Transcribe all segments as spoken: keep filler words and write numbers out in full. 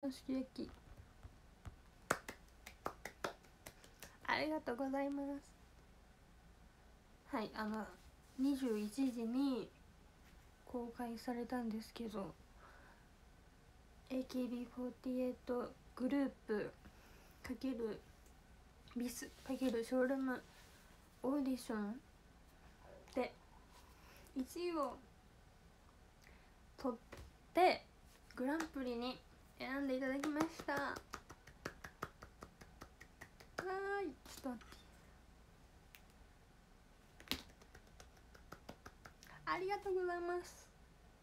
のすき焼きありがとうございます。はい、あのにじゅういちじに公開されたんですけど エーケービーフォーティーエイト グループ×ビス×ショールームオーディションでいちいを取ってグランプリに選んでいただきました。わーい、ちょっと待って、ありがとうございます。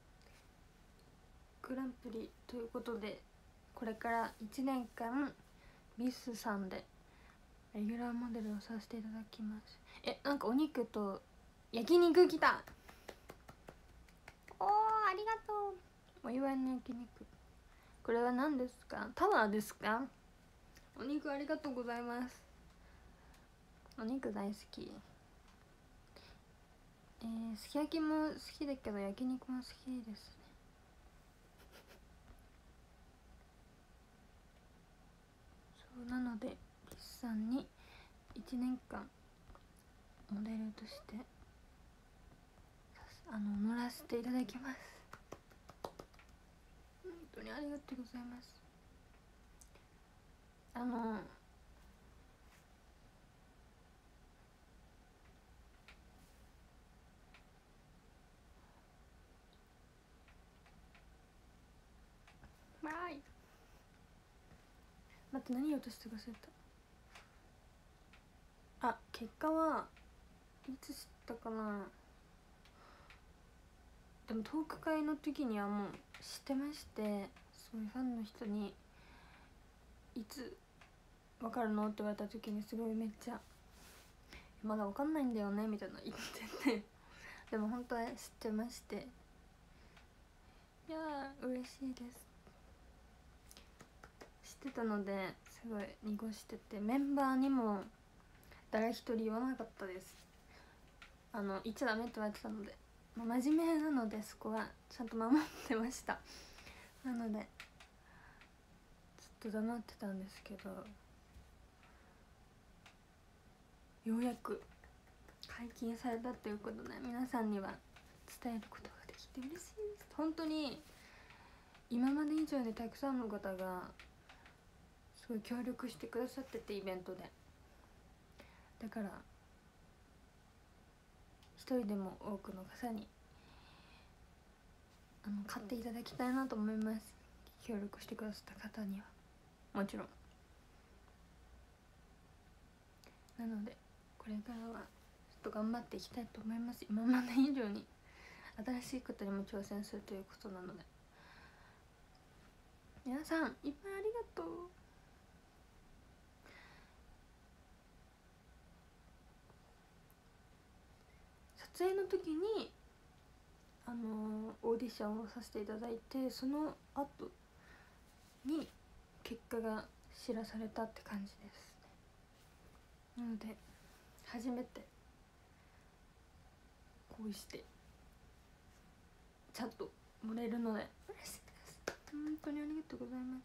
グランプリということでこれからいちねんかんミスさんでレギュラーモデルをさせていただきます。え、なんかお肉と焼肉来た。おー、ありがとう。お祝いの焼肉。これは何ですか？タワーですか？お肉ありがとうございます。お肉大好き。えー、すき焼きも好きだけど焼肉も好きですね。そうなのでリスさんにいちねんかんモデルとしてあの乗らせていただきます。本当にありがとうございます。あのわーい、待って、何言おうとして忘れた。あ、結果はいつ知ったかな。でもトーク会の時にはもう知ってまして、そういうファンの人にいつ分かるのって言われた時にすごいめっちゃまだ分かんないんだよねみたいな言っててでも本当は知ってまして、いやー嬉しいです。知ってたのですごい濁してて、メンバーにも誰一人言わなかったです。あの言っちゃダメって言われてたので、まあ、真面目なのでそこはちゃんと守ってました。なのでずっと黙ってたんですけど、ようやく解禁されたということで皆さんには伝えることができて嬉しいです。本当に今まで以上にたくさんの方がすごい協力してくださってて、イベントでだから一人でも多くの方にあの買っていただきたいなと思います。協力してくださった方にはもちろん。なのでこれからはちょっと頑張っていきたいと思います。今まで以上に新しいことにも挑戦するということなので、皆さんいっぱいありがとう。撮影の時にあのー、オーディションをさせていただいて、その後に結果が知らされたって感じですね。なので初めてこうしてちゃんと盛れるので嬉しいです。本当にありがとうございます。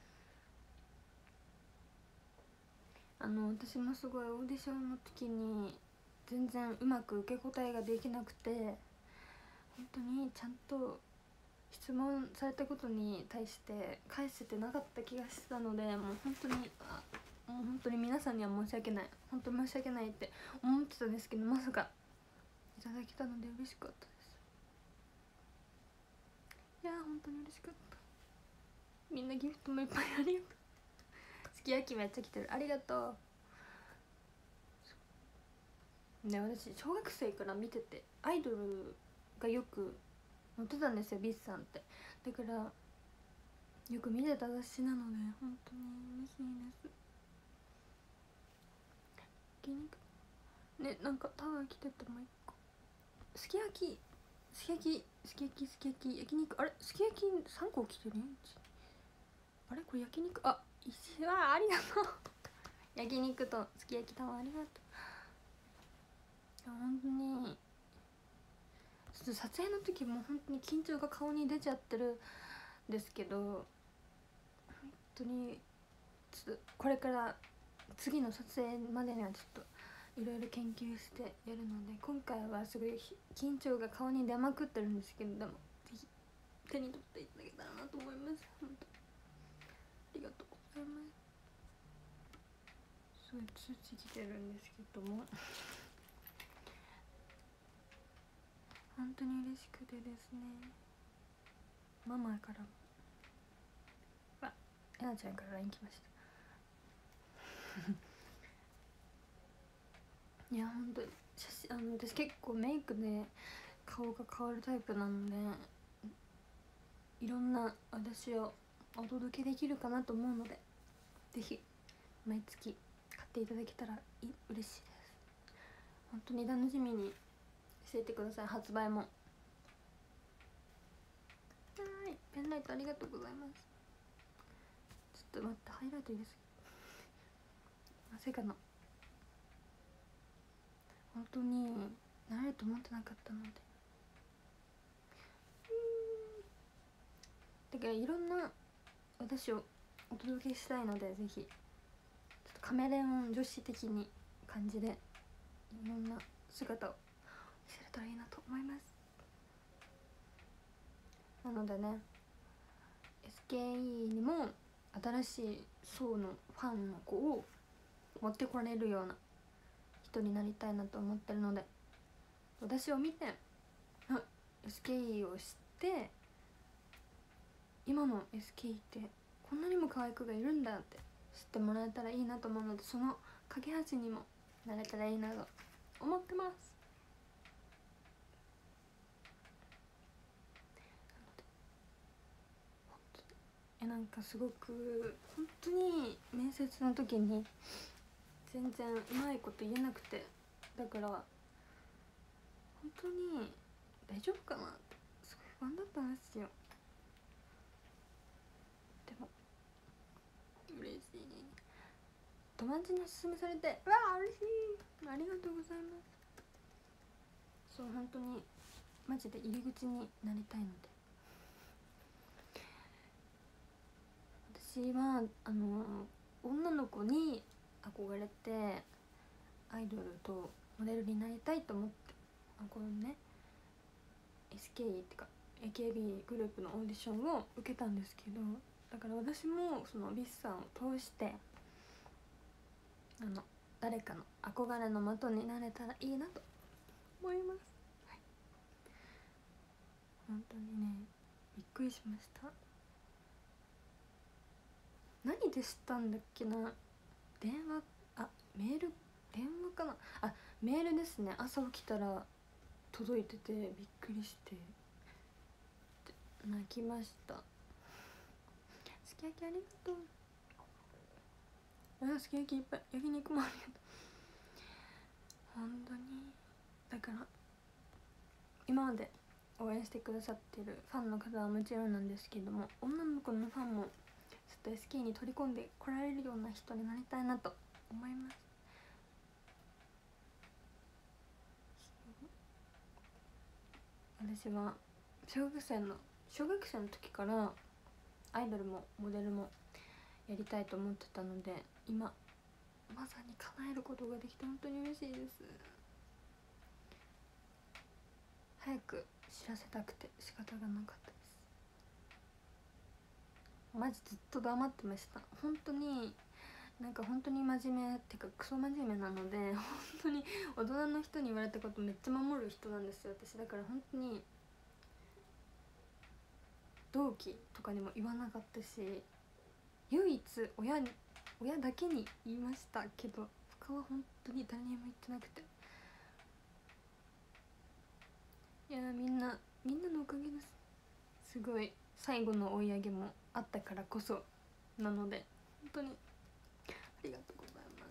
あの私もすごいオーディションの時に全然うまく受け答えができなくて、本当にちゃんと質問されたことに対して返せてなかった気がしてたので、もう本当にあもう本当に皆さんには申し訳ない、本当に申し訳ないって思ってたんですけど、まさかいただけたので嬉しかったです。いやー本当に嬉しかった。みんなギフトもいっぱいありがとう。すき焼きめっちゃ来てる、ありがとう。ね、私小学生から見ててアイドルがよく載ってたんですよ、ビスさんって。だからよく見てた雑誌なので本当に嬉しいです。焼肉ね、なんかタワー来てた。もう一個すき焼きすき焼きすき焼きすき焼き焼肉、あれすき焼きさんこ来てるね。あれこれ焼肉、あ一はありがとう焼肉とすき焼きタワーありがとう。いや本当にちょっと撮影の時も本当に緊張が顔に出ちゃってるんですけど、本当にちょっとこれから次の撮影までにはちょっといろいろ研究してやるので、今回はすごい緊張が顔に出まくってるんですけど、でもぜひ手に取っていただけたらなと思います。本当ありがとうございます。すごい通知来てるんですけども本当に嬉しくてですね、ママからもあ、えなちゃんから ライン 来ましたいや本当に写真、あの私結構メイクで顔が変わるタイプなので、いろんな私をお届けできるかなと思うので、ぜひ毎月買っていただけたらい嬉しいです。本当に楽しみにしていてください、発売も。はい、ペンライトありがとうございます。ちょっと待って、ハイライトいいです。まさかの本当になれると思ってなかったので、だからいろんな私をお届けしたいので、ぜひちょっとカメレオン女子的に感じでいろんな姿を見せれたらいいなと思います。なのでね、 エスケーイー にも新しい層のファンの子を持ってこられるような人になりたいなと思ってるので、私を見て エスケーイー を知って、今の エスケーイー ってこんなにも可愛い子がいるんだって知ってもらえたらいいなと思うので、その架け橋にもなれたらいいなと思ってます。えなんかすごく本当に面接の時に全然うまいこと言えなくて、だから本当に大丈夫かなってすごい不安だったんですよ。でも嬉しい、友達におすすめされて、うわー嬉しい、ありがとうございます。そう本当にマジで入り口になりたいので、私はあの女の子に憧れてアイドルとモデルになりたいと思って、あこのね エスケーイー ってか エーケービー グループのオーディションを受けたんですけど、だから私もそのビスさんを通してあの誰かの憧れの的になれたらいいなと思います、はい、本当にねびっくりしました。何で知ったんだっけな、電話、あメール、電話かな、あメールですね。朝起きたら届いててびっくりして泣きました。すき焼きありがとう。あすき焼きいっぱい、焼肉もありがとう。本当にだから今まで応援してくださってるファンの方はもちろんなんですけども、女の子のファンもちょっと エスケー に取り込んでこられるような人になりたいなと思います。私は小学生の小学生の時からアイドルもモデルもやりたいと思ってたので、今まさに叶えることができて本当に嬉しいです。早く知らせたくて仕方がなかったです。マジずっと黙ってました。本当になんか本当に真面目ってかクソ真面目なので、本当に大人の人に言われたことめっちゃ守る人なんですよ私。だから本当に同期とかにも言わなかったし、唯一親に親だけに言いましたけど、他は本当に誰にも言ってなくて、いやみんなみんなのおかげです。すごい最後の追い上げもあったからこそなので本当にありがとうございます。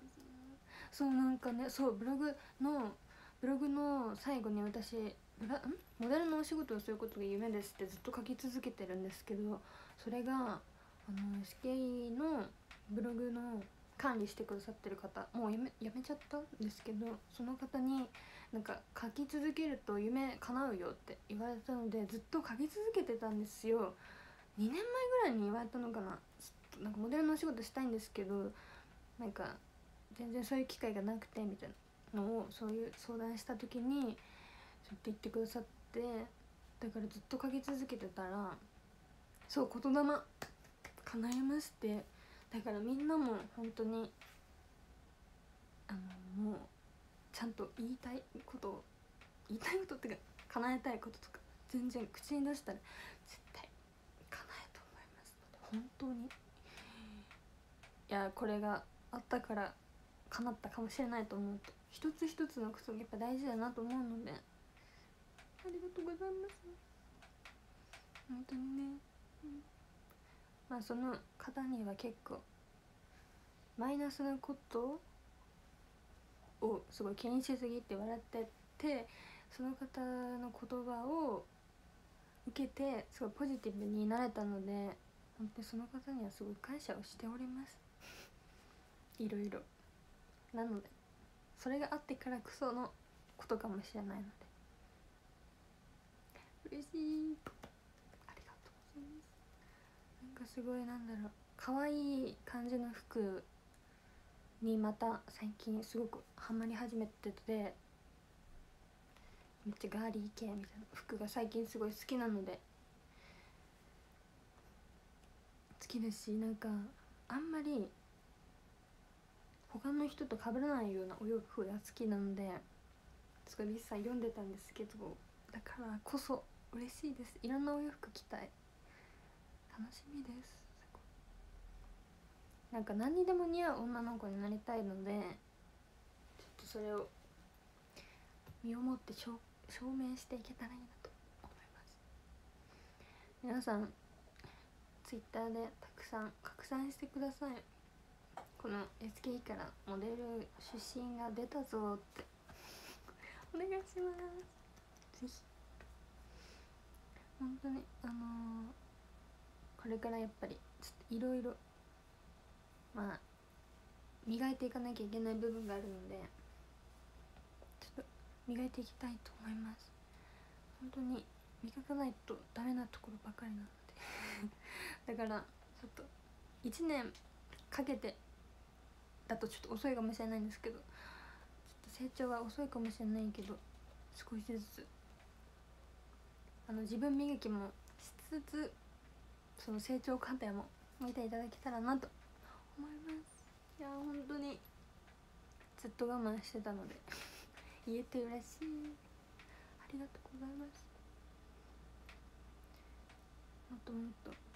そうなんかね、そうブログのブログの最後に私ブラんモデルのお仕事をすることが夢ですってずっと書き続けてるんですけど、それがあの エスケーイー のブログの管理してくださってる方、もうやめやめちゃったんですけど、その方になんか書き続けると夢叶うよって言われたのでずっと書き続けてたんですよ。にねんまえぐらいに言われたのかな。なんかモデルお仕事したいんですけど、なんか全然そういう機会がなくてみたいなのをそういう相談した時にそうやって言ってくださって、だからずっと書き続けてたら、そう言霊叶えまして、だからみんなも本当にあのもうちゃんと言いたいことを言いたいことっていうか叶えたいこととか全然口に出したら絶対叶えと思いますので、本当にいやこれがあったから叶ったかもしれないと思うと、一つ一つのことがやっぱ大事だなと思うので、ありがとうございます本当にね、うん、まあその方には結構マイナスなことをすごい気にしすぎって笑ってて、その方の言葉を受けてすごいポジティブになれたので、本当にその方にはすごい感謝をしておりますいろいろ。なのでそれがあってからこそのことかもしれないので嬉しい、ありがとうございます。なんかすごいなんだろう、可愛い感じの服にまた最近すごくハマり始めてて、めっちゃガーリー系みたいな服が最近すごい好きなので、好きですし、なんかあんまり他の人と被らないようなお洋服が好きなので、すごいミスさん読んでたんですけど、だからこそ嬉しいです。いろんなお洋服着たい、楽しみです。なんか何にでも似合う女の子になりたいので、ちょっとそれを身をもって証明していけたらいいなと思います。皆さんツイッターでたくさん拡散してください。この エスケーイー からモデル出身が出たぞってお願いします。ぜひ本当にあのー、これからやっぱりいろいろまあ磨いていかなきゃいけない部分があるので、ちょっと磨いていきたいと思います。本当に磨かないとダメなところばかりなのでだからちょっといちねんかけてだとちょっと遅いかもしれないんですけど、ちょっと成長は遅いかもしれないけど、少しずつあの自分磨きもしつつ、その成長過程も見ていただけたらなと思います。いや本当にずっと我慢してたので言えて嬉しい、ありがとうございます。もっともっとちょ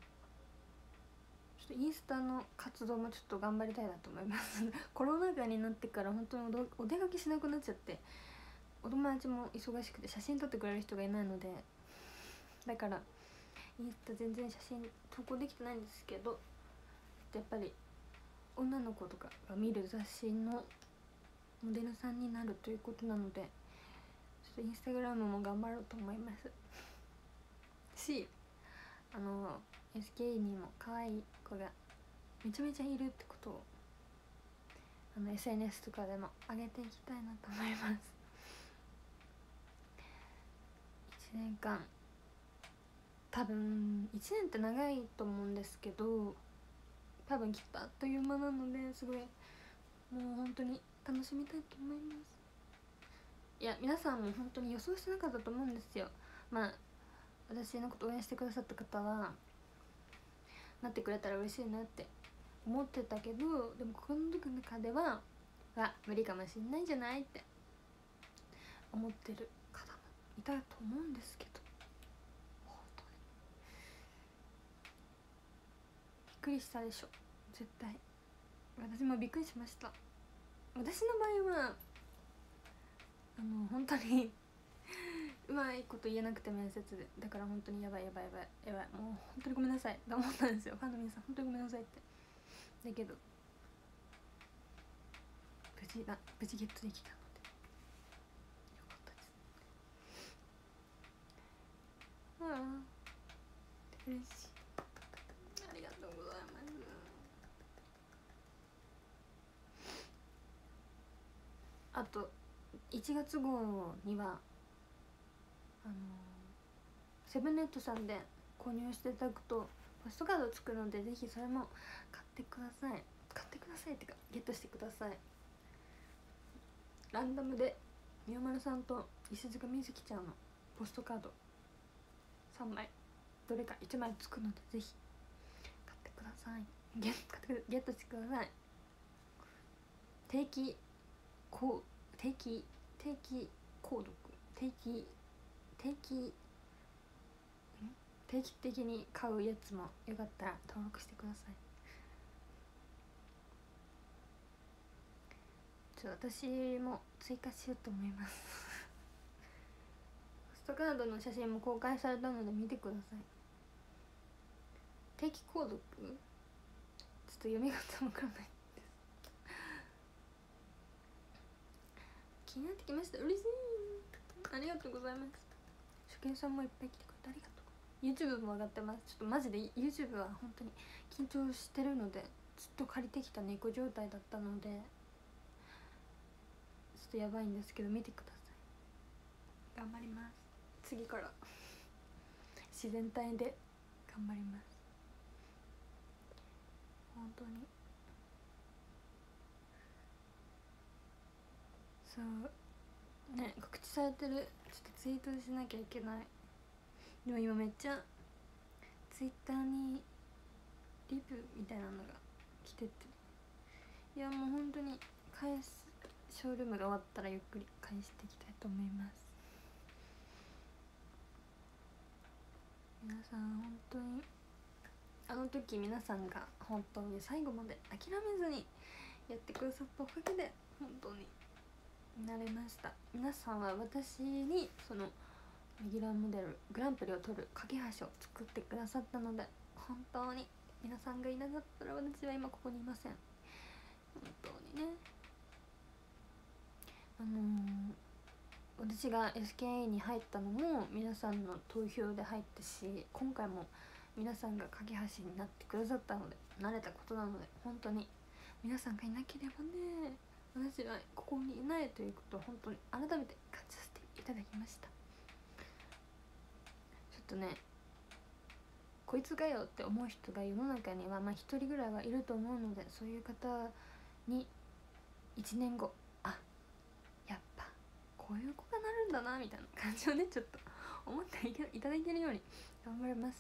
っとインスタの活動もちょっと頑張りたいなと思いますコロナ禍になってから本当にお出かけしなくなっちゃって、お友達も忙しくて写真撮ってくれる人がいないので、だからインスタ全然写真投稿できてないんですけど、やっぱり女の子とかが見る雑誌のモデルさんになるということなので、ちょっとインスタグラムも頑張ろうと思いますし、あの エスケーイー にも可愛い子がめちゃめちゃいるってことをあの エスエヌエス とかでも上げていきたいなと思います。いちねんかん、多分いちねんって長いと思うんですけど、多分きっとあっという間なので、すごいもう本当に楽しみたいと思います。いや皆さんも本当に予想してなかったと思うんですよ。まあ私のこと応援してくださった方はなってくれたら嬉しいなって思ってたけど、でも心の中ではわ無理かもしんないんじゃないって思ってる方もいたと思うんですけど、本当にびっくりしたでしょ絶対。私もびっくりしました。私の場合はあの本当にうまいこと言えなくて面接で、だから本当にやばいやばいやばいやばい、もう本当にごめんなさいと思ったんですよ。ファンの皆さん本当にごめんなさいって。だけど無事な無事ゲットできたのでよかったです。ああ嬉しい、ありがとうございます。あといちがつ号にはあのセブンネットさんで購入していただくとポストカードつくので、ぜひそれも買ってください。買ってくださいってかゲットしてください。ランダムでみよまるさんと石塚みずきちゃんのポストカードさんまいどれかいちまいつくので、ぜひ買ってください。ゲッゲットしてください。定期こう定期定期購読定期定期定期的に買うやつもよかったら登録してください。ちょっと私も追加しようと思いますポストカードの写真も公開されたので見てください。定期購読ちょっと読み方わからないです気になってきました。嬉しい、ありがとうございます。初見さんもいっぱい来てくれてありがとう。 YouTube も上がってます。ちょっとマジで YouTube は本当に緊張してるので、ずっと借りてきた猫状態だったのでちょっとやばいんですけど、見てください。頑張ります。次から自然体で頑張ります。本当にそうね、告知されてる。ちょっとツイートしなきゃいけない。でも今めっちゃツイッターにリプみたいなのが来てて、いやもう本当に返す、ショールームが終わったらゆっくり返していきたいと思います。皆さん本当にあの時皆さんが本当に最後まで諦めずにやってくださったおかげで本当になれました。皆さんは私にそのレギュラーモデルグランプリを取る架け橋を作ってくださったので、本当に皆さんがいなかったら私は今ここにいません。本当にね、あのー、私が エスケーエー に入ったのも皆さんの投票で入ったし、今回も皆さんが架け橋になってくださったので、慣れたことなので、本当に皆さんがいなければね、私はここにいないということを本当に改めて感じさせていただきました。ちょっとね、こいつがよって思う人が世の中にはまあ一人ぐらいはいると思うので、そういう方にいちねんご、あ、やっぱこういう子がなるんだなみたいな感じをね、ちょっと思っていただけるように頑張ります。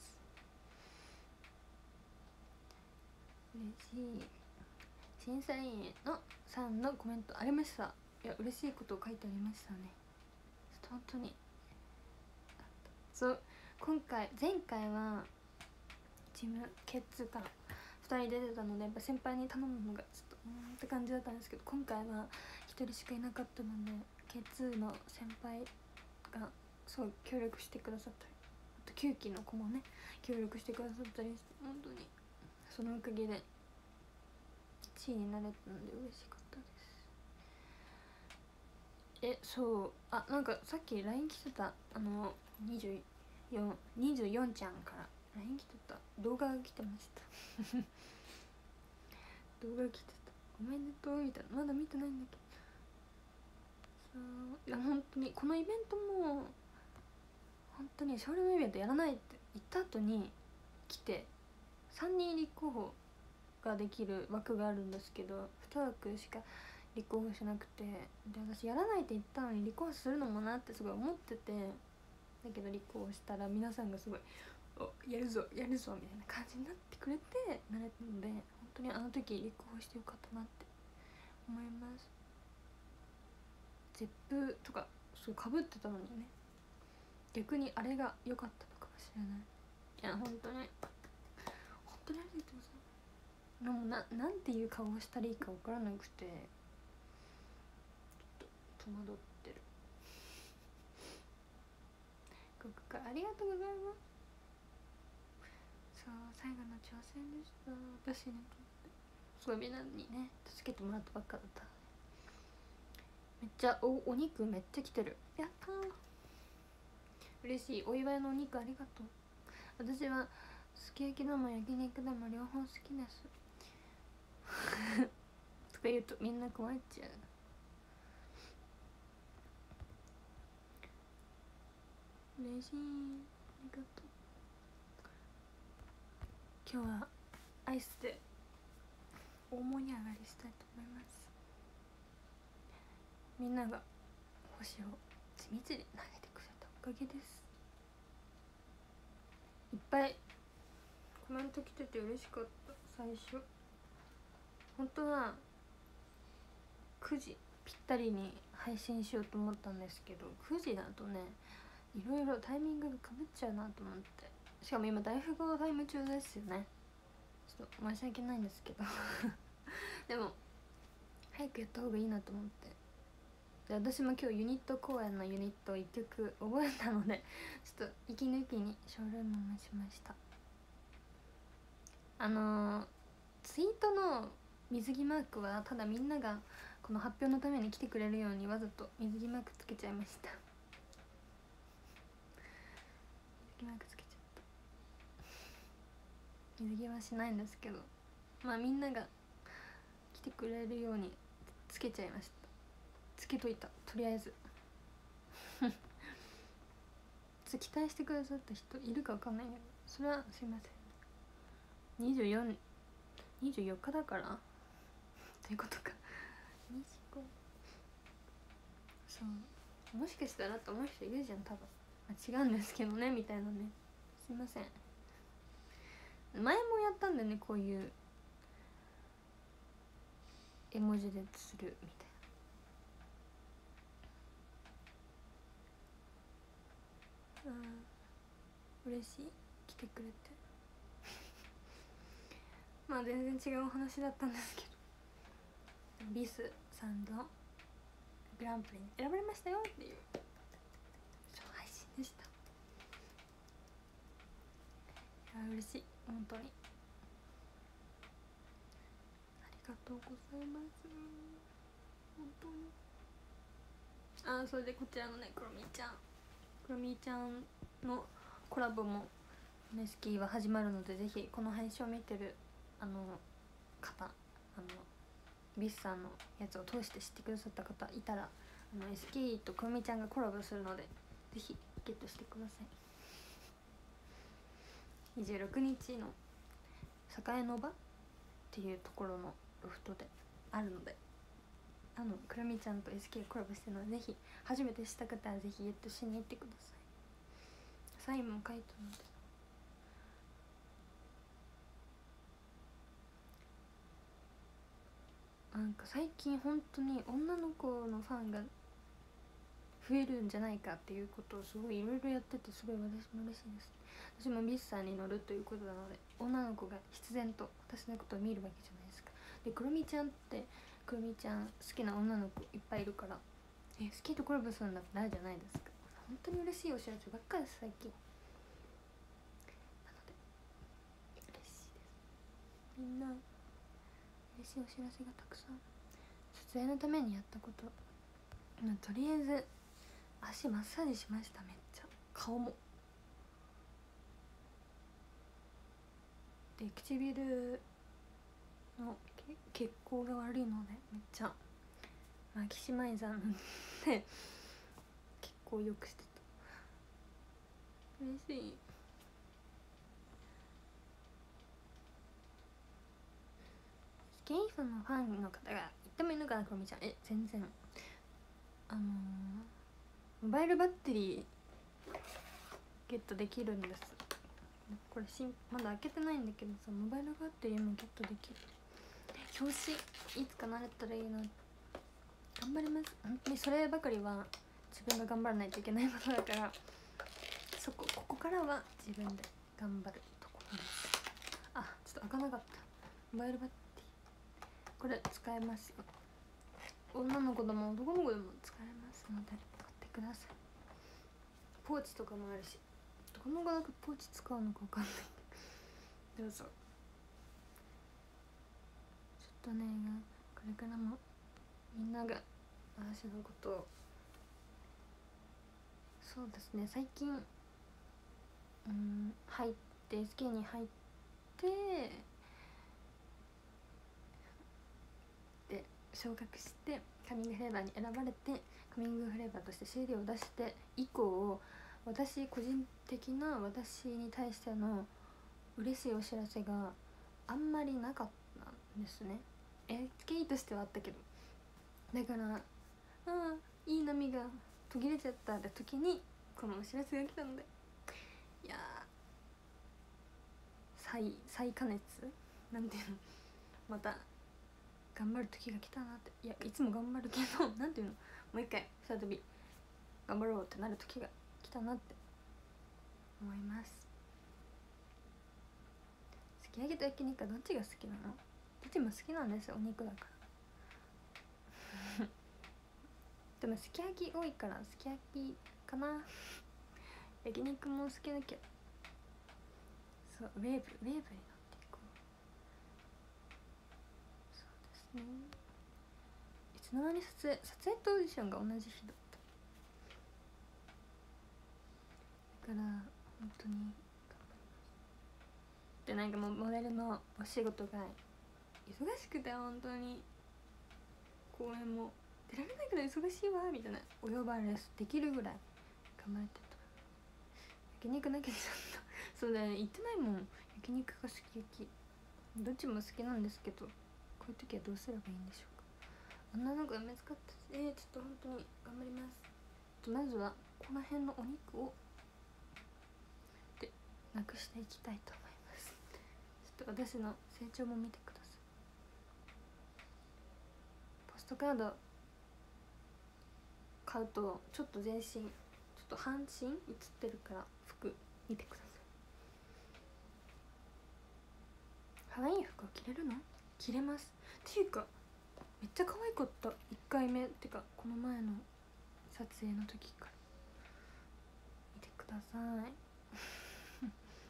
嬉しい。審査員のさんのコメントありました。いや嬉しいことを書いてありましたね。ちょっと本当にそう、今回前回はチーム ケーツー からふたり出てたので、やっぱ先輩に頼むのがちょっとうーんって感じだったんですけど、今回はひとりしかいなかったので ケーツー の先輩がすごい協力してくださったり、あときゅうきの子もね協力してくださったりして、本当にそのおかげでいちいになれたので嬉しかったです。え、そう、あ、なんかさっき ライン 来てた、あのにじゅうよん、にじゅうよんちゃんから ライン 来てた、動画が来てました動画来てた、おめでとうみたいな、まだ見てないんだけど、そういや本当にこのイベントも本当にショールームイベントやらないって言った後に来て、さんにん立候補ができる枠があるんですけど、に枠しか立候補しなくて、で私やらないって言ったのに立候補するのもなってすごい思ってて、だけど立候補したら皆さんがすごいおやるぞやるぞみたいな感じになってくれてなれたので、本当にあの時立候補してよかったなって思います。ゼップとかそうかぶってたのにね、逆にあれが良かったのかもしれない。いや本当に本当にありがとうございます。でもな、なんていう顔をしたらいいか分からなくて、ちょっと戸惑ってる。ここからありがとうございます。そう、最後の挑戦でした。私にとってすごいみんなにね助けてもらったばっかだったので、めっちゃ お, お肉めっちゃ来てる。やったー、嬉しい。お祝いのお肉ありがとう。私はすき焼きでも焼肉でも両方好きですとか言うとみんな困っちゃう。嬉しい、ありがと今日はアイスで大盛り上がりしたいと思います。みんなが星を地道に投げてくれたおかげです。いっぱいコメント来てて嬉しかった。最初本当はくじぴったりに配信しようと思ったんですけど、くじだとねいろいろタイミングがかぶっちゃうなと思って、しかも今大富豪タイム中ですよね。ちょっと申し訳ないんですけどでも早くやった方がいいなと思って、で私も今日ユニット公演のユニットをいっきょく覚えたのでちょっと息抜きにショールームもしました。あのー、ツイートの水着マークはただみんながこの発表のために来てくれるようにわざと水着マークつけちゃいました水着マークつけちゃった水着はしないんですけど、まあみんなが来てくれるようにつけちゃいました。つけといた、とりあえず期待してくださった人いるかわかんないけど、それはすいません。にじゅうよん、にじゅうよっかだからということかにじゅうご、そうもしかしたらと思う人いるじゃん多分、まあ、違うんですけどねみたいなね。すいません。前もやったんでね、こういう絵文字でするみたいな。うん、嬉しい、来てくれてまあ全然違うお話だったんですけど、ビスさんのグランプリに選ばれましたよっていう配信でした。いや嬉しい、本当にありがとうございます。本当に。あ、それでこちらのね、クロミちゃんクロミちゃんのコラボもネスキーは始まるので、ぜひこの配信を見てるあの方、あのビスさんのやつを通して知ってくださった方いたら、あの エスケー とクロミちゃんがコラボするのでぜひゲットしてください。にじゅうろくにちの栄の場っていうところのロフトであるので、あのクロミちゃんと エスケー コラボしてるので、ぜひ初めて知った方はぜひゲットしに行ってください。サインも書いたので。なんか最近本当に女の子のファンが増えるんじゃないかっていうことをすごいいろいろやってて、すごい私も嬉しいです。私もビスさんに乗るということなので、女の子が必然と私のことを見るわけじゃないですか。でクロミちゃんってクロミちゃん好きな女の子いっぱいいるから、えスケートコラボするんだってなるじゃないですか。本当に嬉しいお知らせばっかです最近。なので嬉しいです。みんな嬉しいお知らせがたくさん。撮影のためにやったこと、まあ、とりあえず足マッサージしました。めっちゃ顔もで、唇の血行が悪いのでめっちゃマキシマイザーなんで血行良くしてた。嬉しい。スケイフのファンの方が言ってもいいのかな、クロミちゃん。え全然あのー、モバイルバッテリーゲットできるんです。これしんまだ開けてないんだけどさ、モバイルバッテリーもゲットできる。表紙いつかなれたらいいな。頑張ります。本当にそればかりは自分が頑張らないといけないことだから、そこここからは自分で頑張るところです。あ、ちょっと開かなかった。モバイルバッテリーこれ使えますよ。女の子でも男の子でも使えますので買ってください。ポーチとかもあるし、どの子だけポーチ使うのか分かんないけどどうぞ。ちょっとね、これからもみんなが私のことを、そうですね、最近うん入って エスケー に入ってで昇格してカミングフレーバーに選ばれて、カミングフレーバーとして シーディー を出して以降、私個人的な私に対しての嬉しいお知らせがあんまりなかったんですね。 エルケー としてはあったけど、だからああいい波が途切れちゃったって時にこのお知らせが来たので、いや再再加熱なんていうの、また頑張る時が来たなって。いやいつも頑張るけどなんていうの、もう一回再び頑張ろうってなる時が来たなって思います。すき焼きと焼肉はどっちが好きなの？どっちも好きなんですよ、お肉だからでもすき焼き多いからすき焼きかな。焼肉も好きだけど、そうウェーブウェーブになっていこう。そうですね、いつの間に撮影撮影とオーディションが同じ日だった。だから本当に頑張ります。でなんかもうモデルのお仕事が忙しくて本当に公演も出られないくらい忙しいわみたいな、お呼ばれできるぐらい頑張ってた。焼肉だけでそうだよね、言ってないもん。焼肉かすき焼きどっちも好きなんですけど、こういう時はどうすればいいんでしょうか。女の子が見つかったし、えー、ちょっと本当に頑張ります。まずはこの辺のお肉をでなくしていきたいと思います。ちょっと私の成長も見てください。ポストカード買うとちょっと全身ちょっと半身写ってるから服見てください。可愛い服を着れるの？着れます。っていうかめっちゃ可愛かった。いっかいめってかこの前の撮影の時から見てください見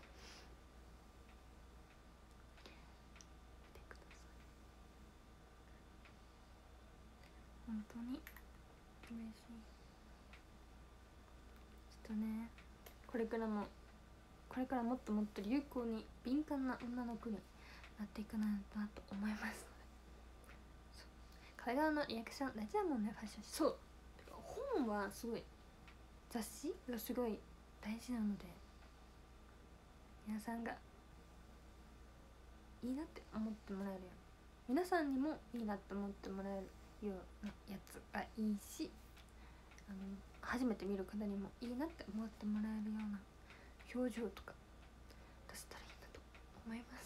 てください。本当に嬉しい。ちょっとね、これからもこれからもっともっと流行に敏感な女の子になっていかないとなと思いますので、海外のリアクション大事だもんね、ファッション誌。そう、本はすごい、雑誌がすごい大事なので、皆さんがいいなって思ってもらえるよう、皆さんにもいいなって思ってもらえるようなやつがいいし、あの初めて見る方にもいいなって思ってもらえるような表情とか出せたらいいなと思います。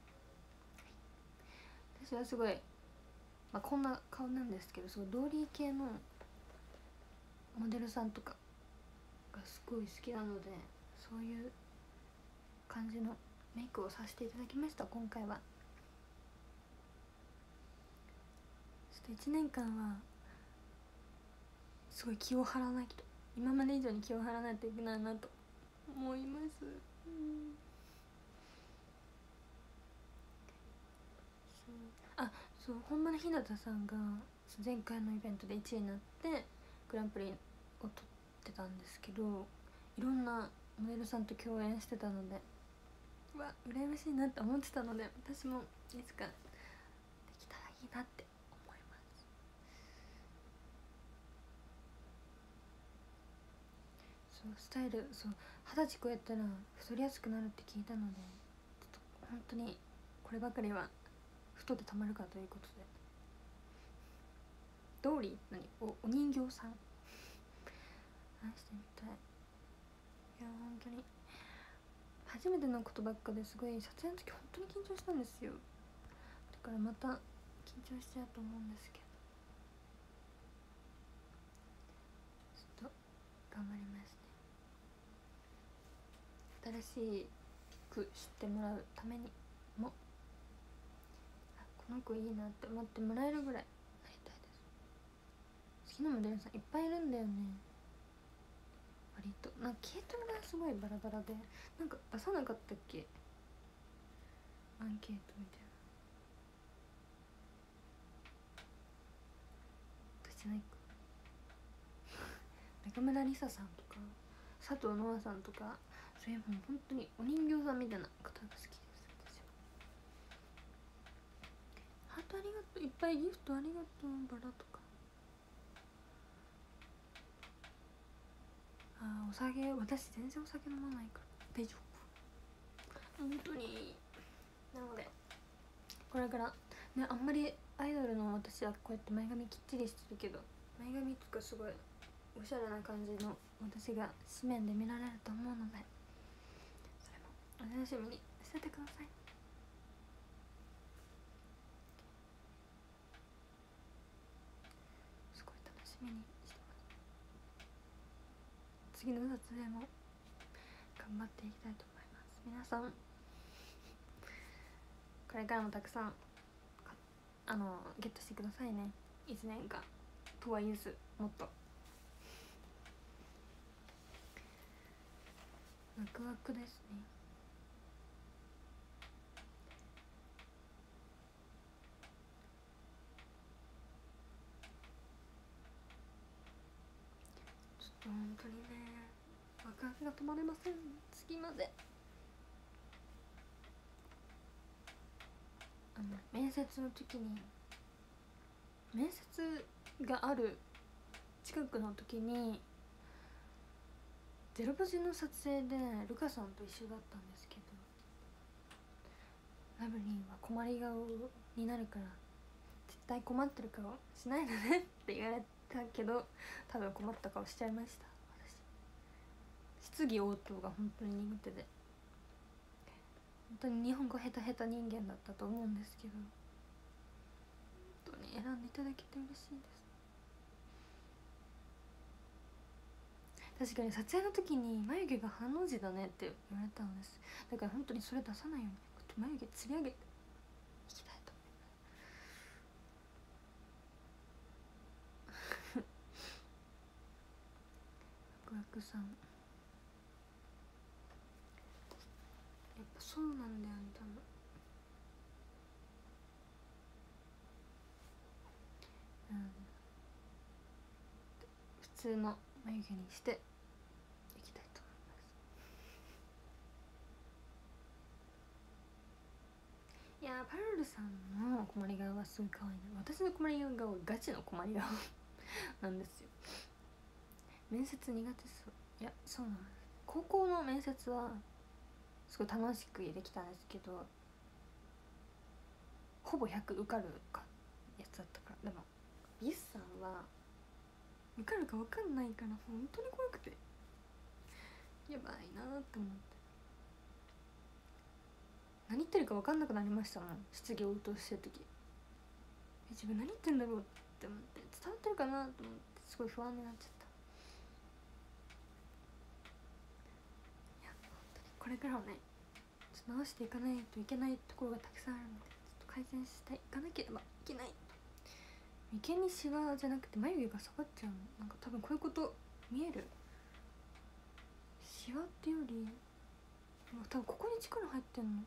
私はすごい、まあ、こんな顔なんですけど、すごいドーリー系のモデルさんとかがすごい好きなので、そういう感じのメイクをさせていただきました今回は。ちょっといちねんかんはすごい気を張らないと、今まで以上に気を張らないといけないなと思います。うん、そうあそう本間ひなたさんが前回のイベントでいちいになってグランプリを取ってたんですけど、いろんなモデルさんと共演してたので、うわ羨ましいなって思ってたので、私もいつかできたらいいなって思います。そうスタイル、そう二十歳超えたら太りやすくなるって聞いたので、ちょっと本当にこればかりは太ってたまるかということで、ドーリー何 お, お人形さん愛してみたい。いや本当に初めてのことばっかですごい、撮影の時本当に緊張したんですよ。だからまた緊張しちゃうと思うんですけど、ちょっと頑張りますね。新しく知ってもらうためにも、あこの子いいなって思ってもらえるぐらいなりたいです。好きなモデルさんいっぱいいるんだよね。割となんか系統がすごいバラバラで、なんか出さなかったっけ、アンケートみたいな。出してないか中村梨沙さんとか佐藤ノアさんとか、そういうもう本当にお人形さんみたいな方が好きです。私はハートありがとう、いっぱいギフトありがとう、バラとか。あお酒、私全然お酒飲まないから大丈夫。 本当に。なのでこれからね、あんまりアイドルの私はこうやって前髪きっちりしてるけど、前髪とかすごいおしゃれな感じの私が紙面で見られると思うので、それもお楽しみにしててください。すごい楽しみにしてます。次の撮影も頑張っていきたいと思います。皆さんこれからもたくさんあのゲットしてくださいね。いちねんかんとは言うずもっとワクワクですね。ちょっと本当にね、ワクワクが止まれません。次まであの面接の時に、面接がある近くの時にゼロ文字の撮影でルカさんと一緒だったんですけど、ラブリンは困り顔になるから絶対困ってる顔しないでねって言われたけど、多分困った顔しちゃいました。私質疑応答が本当に苦手で、本当に日本語下手下手人間だったと思うんですけど、本当に選んでいただけて嬉しいです。確かに撮影の時に眉毛がハの字だねって言われたんです。だから本当にそれ出さないように眉毛つり上げていきたいと思います。ワクワクさんやっぱそうなんだよね、多分。うん、普通の眉毛にしていきたいと思います。いやー、パルルさんの困り顔はすごい可愛いな。私の困り顔はガチの困り顔なんですよ。面接苦手そう。いや、そうなんです。高校の面接はすごい楽しくできたんですけど、ほぼひゃく受かるかやつだったから。でもビスさんは受かるか分かんないから本当に怖くてやばいなって思って、何言ってるか分かんなくなりましたもん。質疑応答してる時、自分何言ってんだろうって思って、伝わってるかなと思ってすごい不安になっちゃった。いや本当にこれからはね、ちょっと直していかないといけないところがたくさんあるので、ちょっと改善していかなければいけない。眉間にシワじゃなくて眉毛が下がっちゃうの。なんか多分こういうこと見える。シワっていうより多分ここに力入ってんの。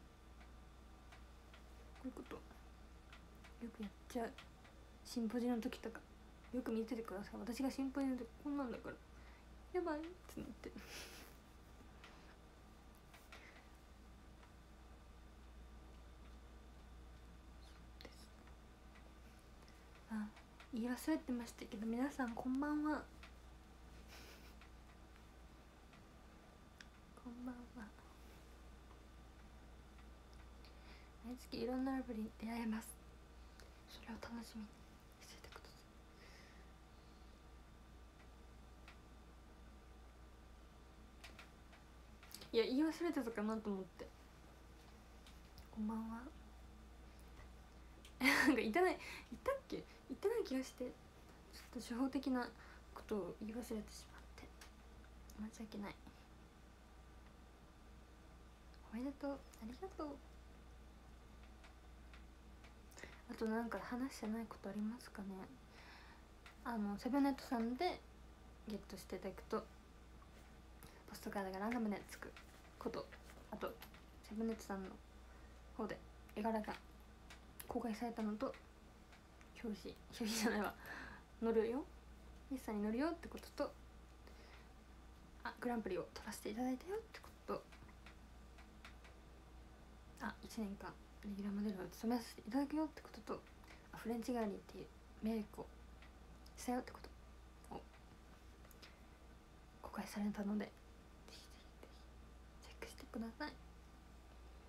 こういうことよくやっちゃう。シンポジの時とかよく見ててください。私がシンポジの時こんなんだからやばいってなってあ、言い忘れてましたけど、皆さんこんばんは。こんばんは。毎月いろんなラブリー出会えます。それを楽しみにしててください。いや、言い忘れてたかなと思って。こんばんは。なんか言ってない、言ったっけ、言ってない気がして、ちょっと初歩的なことを言い忘れてしまって申し訳ない。おめでとう、ありがとう。あとなんか話してないことありますかね。あのセブンネットさんでゲットしていただくとポストカードがランダムでつくこと、あとセブンネットさんの方で絵柄が公開されたのと、表紙表紙じゃないわ乗るよ、ミスさんに乗るよってことと、あグランプリを取らせていただいたよってことと、あいちねんかんレギュラーモデルを務めさせていただくよってことと、あフレンチガーリーっていうメイクをしたよってことを公開されたので、ぜひぜひぜひチェックしてください。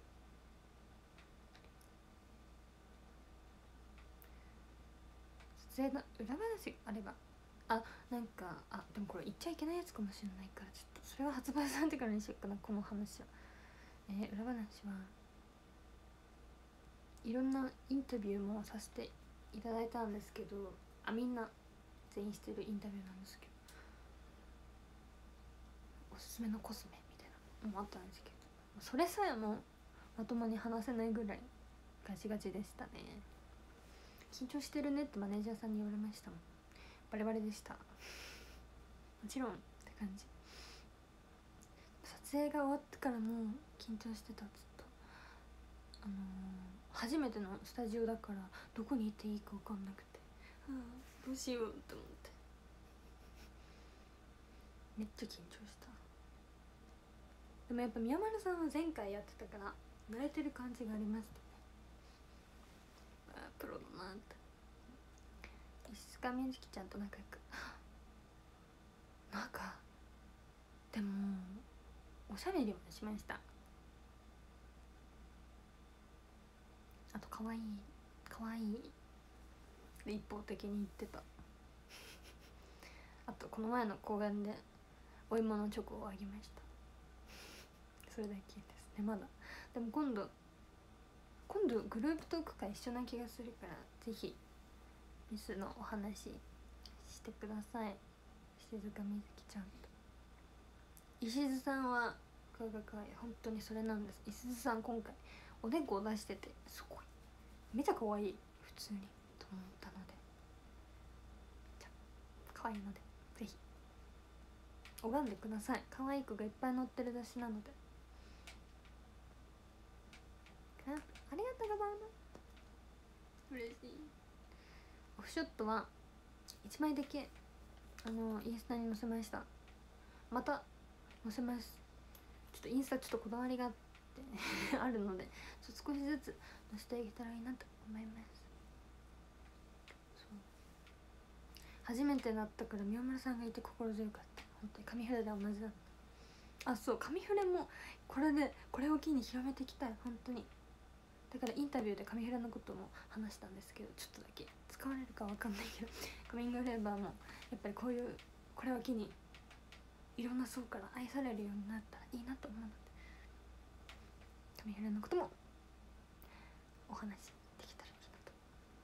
撮影の裏話があれば、あ、なんかあでもこれ言っちゃいけないやつかもしれないから、ちょっとそれは発売されてからにしようかな、この話は。えー、裏話はいろんなインタビューもさせていただいたんですけど、あみんな全員してるインタビューなんですけど、おすすめのコスメみたいなのもあったんですけど、それさえもまともに話せないぐらいガチガチでしたね。緊張してるねってマネージャーさんに言われましたもん。バレバレでした。もちろんって感じ。撮影が終わってからも緊張してた。ずっとあのー、初めてのスタジオだからどこにいていいか分かんなくて、はあ、どうしようって思ってめっちゃ緊張した。でもやっぱ宮丸さんは前回やってたから慣れてる感じがありましたね。あ、プロだなって。石塚みずきちゃんと仲良くなんかでもおしゃべりもしました。あと可愛い可愛いで一方的に言ってたあとこの前の公演でお芋のチョコをあげました。それだけですねまだ。でも今度今度グループトーク会一緒な気がするから、ぜひミスのお話してください。石塚みずきちゃんと石津さんは声が可愛い。本当にそれなんです。石津さん今回おでこを出しててすごいめちゃ可愛い普通にと思ったので、じゃ可愛いのでぜひ拝んでください。可愛い子がいっぱい載ってる雑誌なので。あ, ありがとうございます。嬉しい。オフショットはいちまいだけあのインスタに載せました。また載せます。ちょっとインスタちょっとこだわりがあってあるので、ちょっと少しずつ載せていけたらいいなと思います。そう初めてだったから宮村さんがいて心強かった。本当に紙筆で同じだった。あ、そう紙筆もこれでこれを機に広めていきたい。本当にだからインタビューで紙筆のことも話したんですけど、ちょっとだけ使われるかわかんないけどカミングフレーバーもやっぱりこういうこれを機にいろんな層から愛されるようになったらいいなと思うので、紙筆のこともお話できたらいいなと。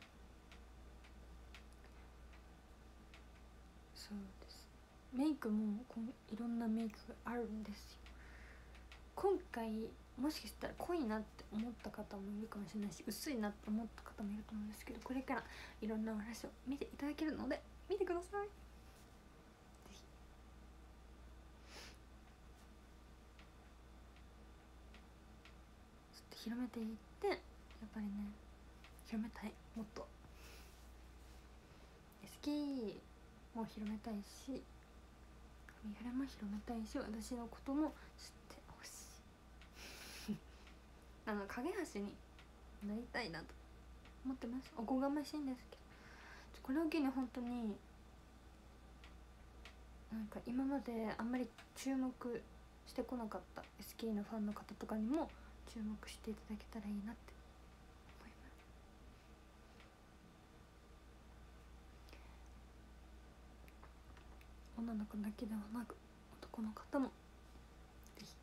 そうです。メイクもこういろんなメイクがあるんですよ。今回もしかしたら濃いなって思った方もいるかもしれないし、薄いなって思った方もいると思うんですけど、これからいろんなお話を見ていただけるので見てください。ぜひちょっと広めていって、やっぱりね広めたい。もっと エスケー も広めたいし、紙筆も広めたいし、私のことも知ってほしいあの架け橋になりたいなと思ってます。おこがましいんですけど、これを機に本当になんか今まであんまり注目してこなかった エスケー のファンの方とかにも注目していただけたらいいなって思います。女の子だけではなく男の方もぜひ。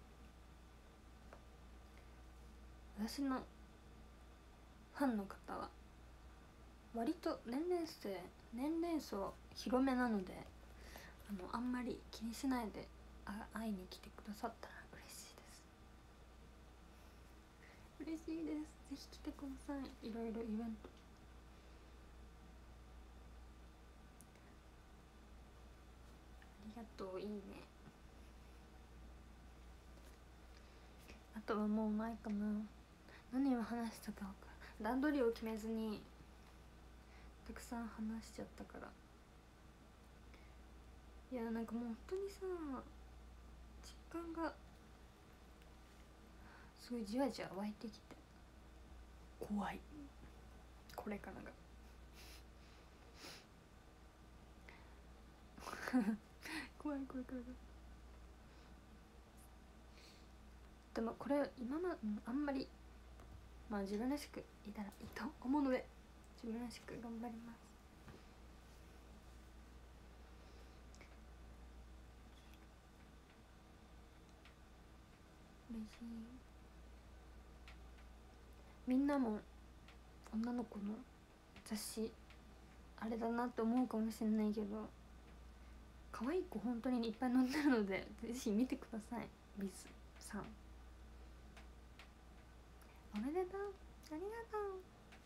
私のファンの方は割と年齢層年齢層広めなので、あのあんまり気にしないであ会いに来てくださったら嬉しいです。嬉しいです。ぜひ来てください。いろいろイベントありがとう。いいね。あとはもうないかな。何を話したか分かる。段取りを決めずにたくさん話しちゃったから。いやなんかもう本当にさ実感がすごいじわじわ湧いてきて怖い。これからが怖いこれからが。でもこれ今ま、うん、あんまりまあ自分らしくいたらいいと思うので、自分らしく頑張ります。 しい。みんなも女の子の雑誌あれだなって思うかもしれないけど、可愛い子本当にいっぱい載ってるのでぜひ見てください。ビズさんおめでとう、ありがとう。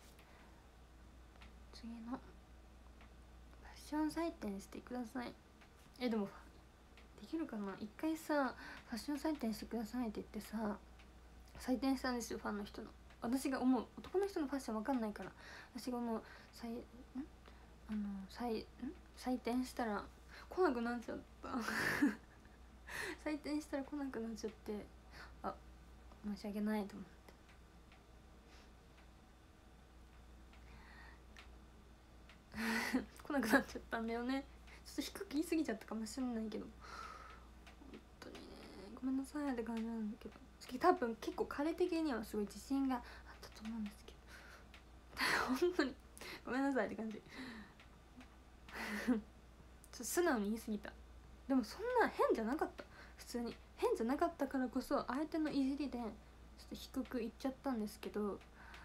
次のファッション採点してください。えでもできるかな。一回さファッション採点してくださいって言ってさ採点したんですよ、ファンの人の。私が思う男の人のファッションわかんないから、私が思う採んあの採ん採点したら来なくなっちゃった採点したら来なくなっちゃって、あ申し訳ないと思って。来なくなっちゃったんだよね。ちょっと低く言い過ぎちゃったかもしれないけど、本当にねごめんなさいって感じなんだけど、多分結構彼的にはすごい自信があったと思うんですけど本当にごめんなさいって感じちょっと素直に言い過ぎた。でもそんな変じゃなかった、普通に変じゃなかったからこそ相手のいじりでちょっと低く言っちゃったんですけど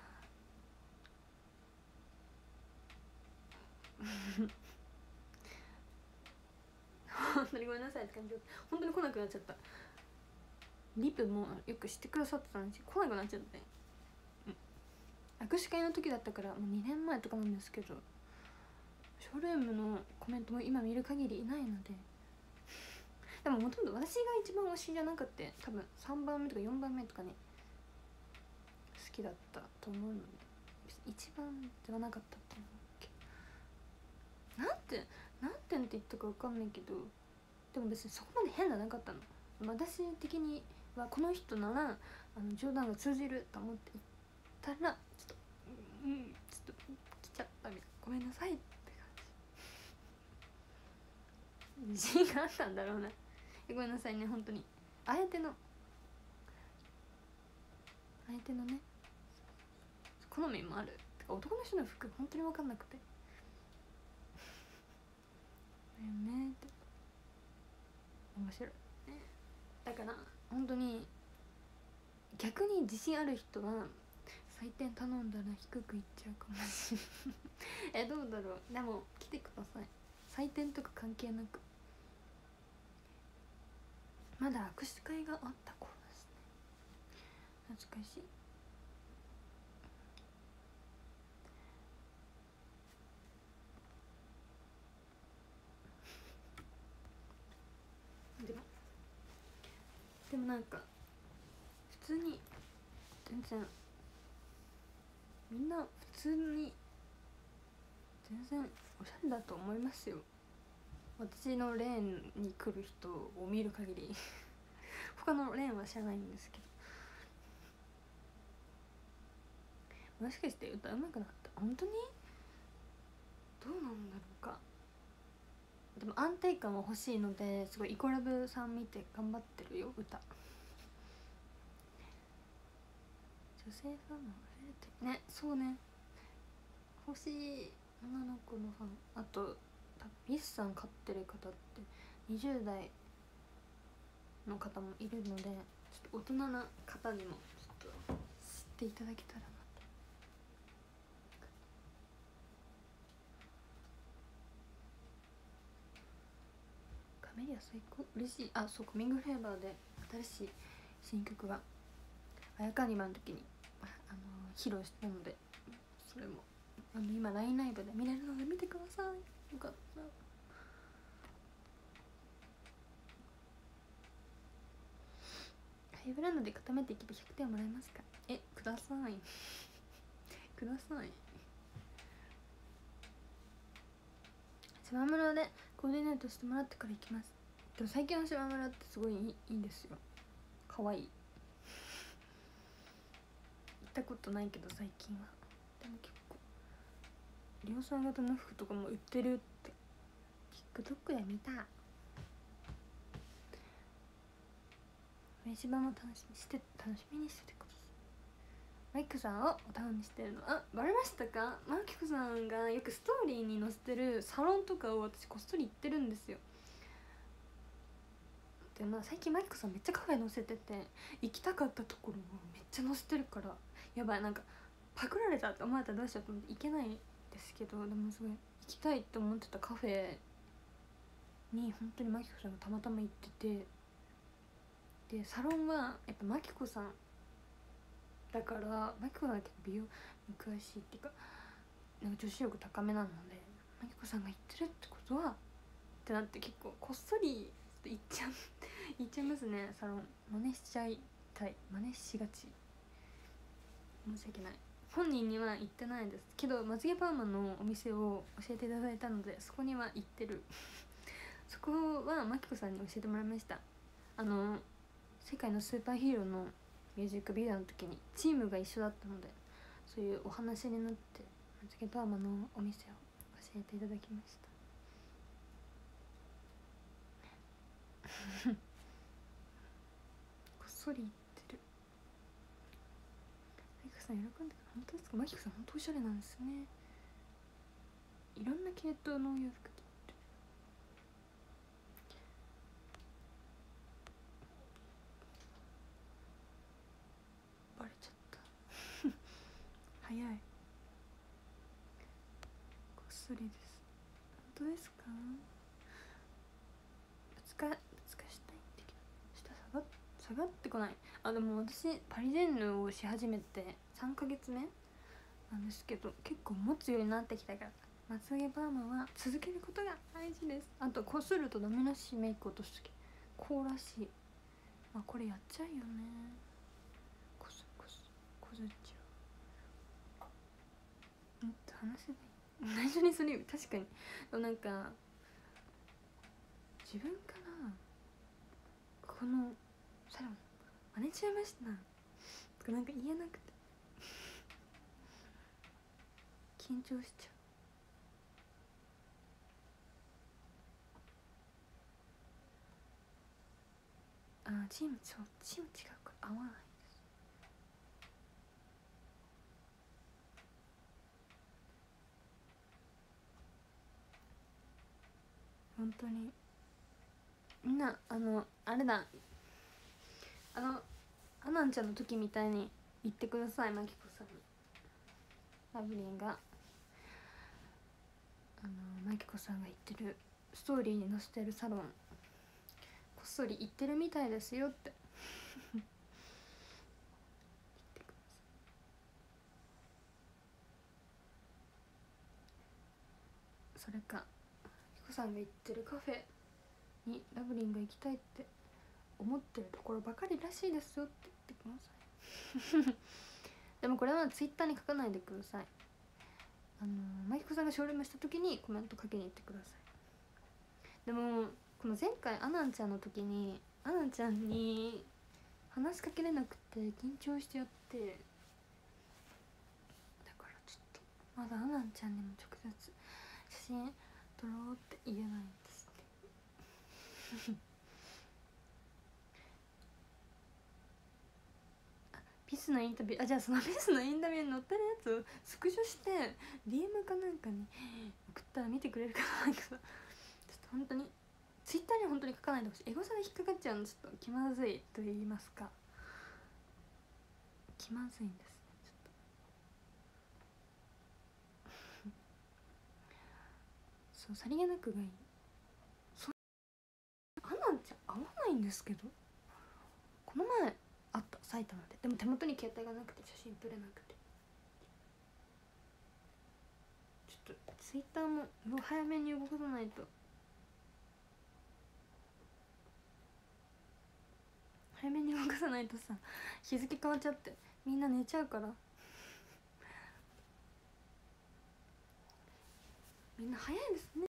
本当にごめんなさいって感じ。本当に来なくなっちゃった。リプもよく知ってくださってたんですよ、来なくなっちゃって、うん、握手会の時だったからもうにねんまえとかなんですけど、ショールームのコメントも今見る限りいないのででももともと私が一番推しじゃなくて多分さんばんめとかよんばんめとかね好きだったと思うので一番ではなかったと思うけど、なんて何点って言ったか分かんないけど、でも別にそこまで変じゃなかったの。私的にはこの人ならあの冗談が通じると思って言ったらちょっとうんちょっと来ちゃったみたいな、ごめんなさいって感じ。自信があったんだろうな。ごめんなさいね本当に。相手の相手のね好みもある。てか男の人の服本当に分かんなくてだよねって面白いね。だから本当に逆に自信ある人は採点頼んだら低くいっちゃうかもしれないえどうだろう。でも来てください、採点とか関係なく。まだ握手会があった頃ですね、懐かしい。でもでもなんか普通に全然みんな普通に全然おしゃれだと思いますよ、私のレーンに来る人を見る限り他のレーンは知らないんですけど、もしかして歌うまくなった？本当にどうなんだろうか。でも安定感は欲しいのですごいイコラブさん見て頑張ってるよ歌。女性ファンも増えてね。そうね、欲しい女の子のファン。あとビスさん飼ってる方ってにじゅう代の方もいるので、ちょっと大人な方にもちょっと知っていただけたらなと。カメリア最高、嬉しい。あそうか、ミングフレーバーで新しい新曲があやかにばの時にあの披露したので、それもあの今 ライン ライブで見れるので見てください。よかった。ハイブランドで固めていけばひゃくてんもらえますか？えくださいください。島村でコーディネートしてもらってから行きます。でも最近の島村ってすごいいい、いいんですよ、かわいい。行ったことないけど最近は。でも結構量産型の服とかも売ってるって TikTok で見た。飯場も楽しみして楽しみにしててください。マイクさんをお頼みしてるのあバレましたか？マキコさんがよくストーリーに載せてるサロンとかを私こっそり行ってるんですよ。 で、まあ、最近マキコさんめっちゃカフェ載せてて、行きたかったところをめっちゃ載せてるから、やばい、なんかパクられたって思われたらどうしようと思って行けないですけど、でもすごい行きたいって思ってたカフェに本当にマキコさんがたまたま行ってて、でサロンはやっぱマキコさんだから、マキコさんは結構美容に詳しいっていうか、なんか女子力高めなので、マキコさんが行ってるってことはってなって、結構こっそり行っちゃう行っちゃいますね。サロン真似しちゃいたい、真似しがち、申し訳ない。本人には行ってないですけど、まつげパーマのお店を教えていただいたので、そこには行ってるそこはマキコさんに教えてもらいました。あの世界のスーパーヒーローのミュージックビデオの時にチームが一緒だったので、そういうお話になってまつげパーマのお店を教えていただきましたこっそり言ってる。マキコさん喜んでる。本当ですか？マキコさん本当おしゃれなんですね。いろんな系統のお洋服着てる。バレちゃった早い。こっそりです。本当ですか？ぶつかぶつかしたいんだけど下下がっ下がってこない。あ、でも私パリジェンヌをし始めてさんかげつめなんですけど、結構持つようになってきたから、まつげパーマは続けることが大事です。あとこするとダメらしい、メイク落とす時こうらしい。まあこれやっちゃうよね。こすこすこすっちゃう。うんと話せばいい。内緒にするよ。確かに。でもなんか自分からこのサロン真似ちゃいましたとかなんか言えなくて緊張しちゃう。あーチームそうチーム違うから合わないです。本当にみんなあのあれだ、あのアナンちゃんの時みたいに言ってください。マキコさんにラブリンがあのマキコさんが言ってるストーリーに載せてるサロンこっそり行ってるみたいですよって言ってください。それかマキコさんが言ってるカフェにラブリンが行きたいって思ってるところばかりらしいですよって言ってくださいでもこれはツイッターに書かないでください。あのマキコさんがショールームした時にコメントかけに行ってください。でもこの前回アナンちゃんの時にアナンちゃんに話しかけれなくて緊張してやって、だからちょっとまだアナンちゃんにも直接写真撮ろうって言えないんですってピスのインタビュー、あ、じゃあそのピスのインタビューに載ってるやつをスクショして ディーエム かなんかに送ったら見てくれるかな。なんかさ、ちょっと本当にツイッターには本当に書かないでほしい。エゴサで引っかかっちゃうのちょっと気まずいと言いますか、気まずいんですねちょっとそう、さりげなくがいい。そうアナンちゃん合わないんですけど、この前あった埼玉で。でも手元に携帯がなくて写真撮れなくて、ちょっとツイッターも早めに動かさないと、早めに動かさないとさ、日付変わっちゃってみんな寝ちゃうからみんな早いですね。